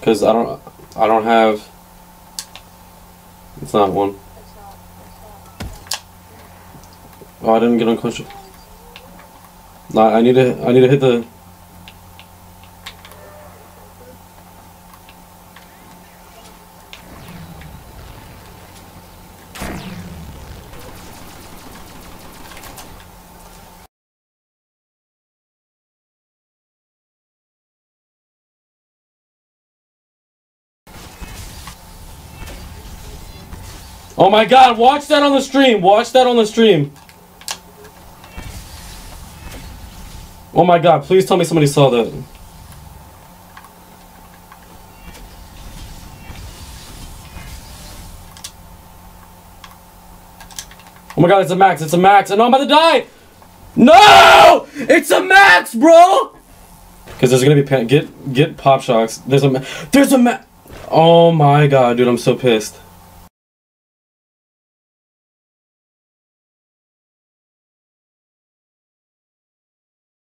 Cause I don't have. It's not one. Oh, I didn't get unconscious. Nah, I need to hit the. Oh my god, watch that on the stream! Watch that on the stream! Oh my god, please tell me somebody saw that. Oh my god, it's a max, and I'm about to die! No! It's a max, bro! Because there's gonna be get pop shocks. There's a max. Oh my god, dude, I'm so pissed.